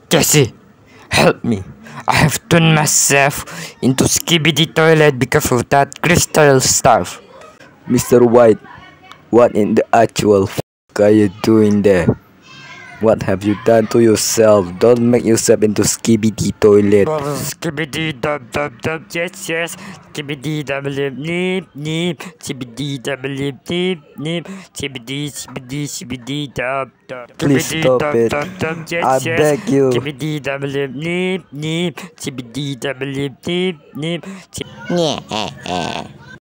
Jesse, help me. I have turned myself into Skibidi toilet because of that crystal stuff. Mr. White, what in the actual are you doing there? What have you done to yourself? Don't make yourself into Skibidi toilet. Skibidi dub dub dub, yes. Skibidi double nip nip. Skibidi double nip nip. Skibidi dub dub. Please stop it. I beg you. Skibidi double nip nip. Skibidi double nip nip. Yeah.